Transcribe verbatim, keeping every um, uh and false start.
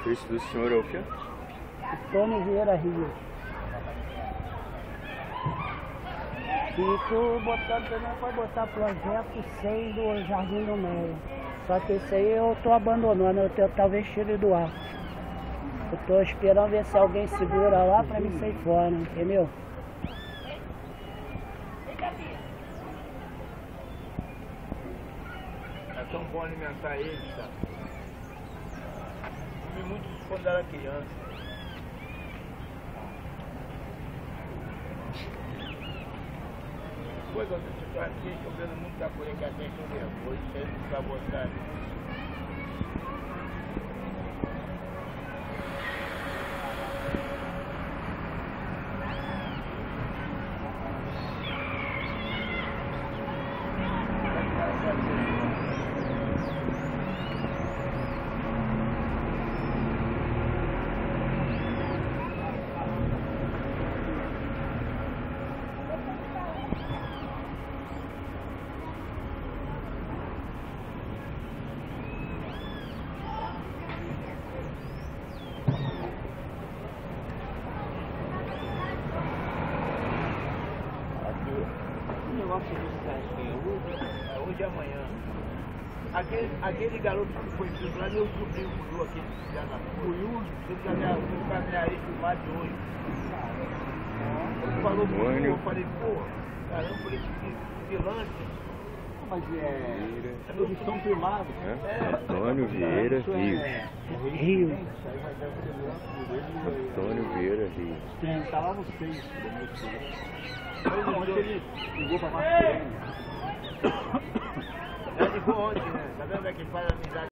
Esse do senhor é o quê? Antônio Vieira Rio. E tu botando também pode botar projeto seis do Jardim do Meio. Só que esse aí eu tô abandonando, eu tenho talvez tire do ar. Eu tô esperando ver se alguém segura lá pra me sair fora, entendeu? É tão bom alimentar eles, tá? Comi muito quando era criança. Depois quando eu estou aqui chovendo muita coisa que até que eu nervoso, isso aí não vai botar. Hoje e amanhã. Aquele, aquele garoto que foi preso lá, meu sobrinho mudou aqui já na rua. Ele caminharia filmado de hoje. Ele falou comigo, eu falei, pô, caramba, falei que vilante. Mas é. Eles são filmados. É? Antônio Vieira Rio. Rio. Antônio Vieira Rio. Tá lá no seis. Ontem ele ligou pra Marcelo. Ela ligou ontem, né? Tá vendo que faz amizade?